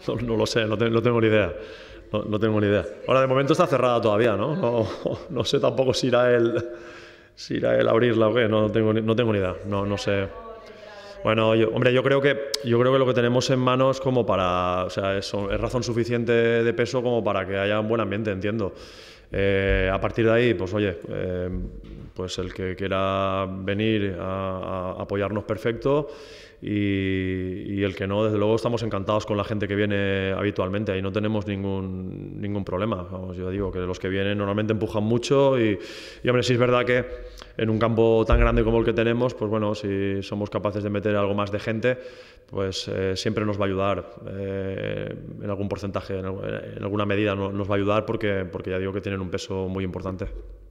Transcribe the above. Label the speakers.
Speaker 1: No lo sé, no tengo ni idea. No tengo ni idea. Ahora, de momento está cerrada todavía, ¿no? No sé tampoco si irá él a abrirla o qué, no tengo ni idea, no sé. Bueno, hombre, yo creo que lo que tenemos en manos como para, o sea, es razón suficiente de peso como para que haya un buen ambiente, entiendo. A partir de ahí, pues oye, pues el que quiera venir a apoyarnos, perfecto. Y el que no, desde luego estamos encantados con la gente que viene habitualmente, ahí no tenemos ningún problema. Vamos, yo digo que los que vienen normalmente empujan mucho y hombre, sí es verdad que en un campo tan grande como el que tenemos, pues bueno, si somos capaces de meter algo más de gente, pues siempre nos va a ayudar, en algún porcentaje, en alguna medida nos va a ayudar porque ya digo que tienen un peso muy importante.